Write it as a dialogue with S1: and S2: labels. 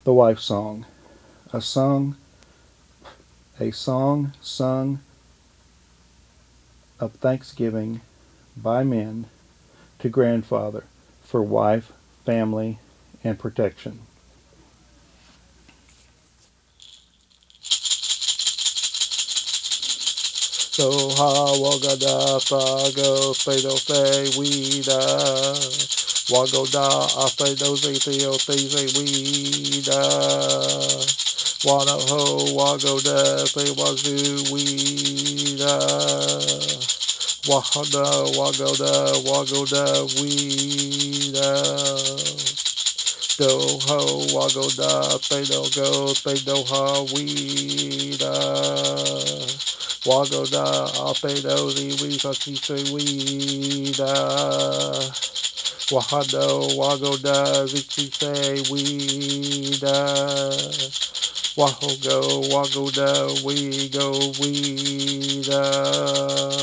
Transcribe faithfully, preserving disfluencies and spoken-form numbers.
S1: The Wife Song. A song, a song sung of thanksgiving by men to grandfather for wife, family, and protection. So ha waga da fa go fe do fe we da wago da a fe do ze theo fe ze we da wada ho wago da fe wazoo we da wahada wago da wago da we da do ho wago da fe do go fe do ha we da wago da ape do zi we sa chi se we da wahado wago da zi chi se we da waho go wago da we go we da